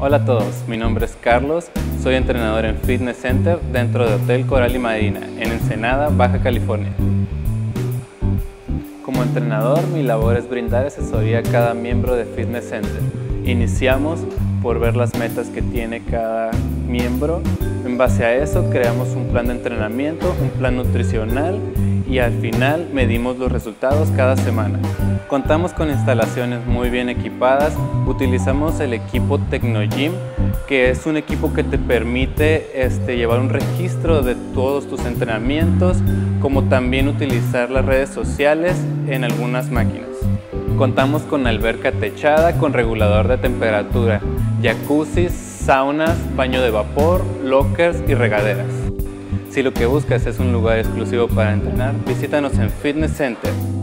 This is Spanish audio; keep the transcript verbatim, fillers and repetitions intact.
Hola a todos, mi nombre es Carlos, soy entrenador en Fitness Center dentro de Hotel Coral y Marina, en Ensenada, Baja California. Como entrenador, mi labor es brindar asesoría a cada miembro de Fitness Center. Iniciamos por ver las metas que tiene cada miembro. En base a eso, creamos un plan de entrenamiento, un plan nutricional y al final medimos los resultados cada semana. Contamos con instalaciones muy bien equipadas, utilizamos el equipo TecnoGym, que es un equipo que te permite este, llevar un registro de todos tus entrenamientos, como también utilizar las redes sociales en algunas máquinas. Contamos con alberca techada con regulador de temperatura, jacuzzis, saunas, baño de vapor, lockers y regaderas. Si lo que buscas es un lugar exclusivo para entrenar, visítanos en Fitness Center.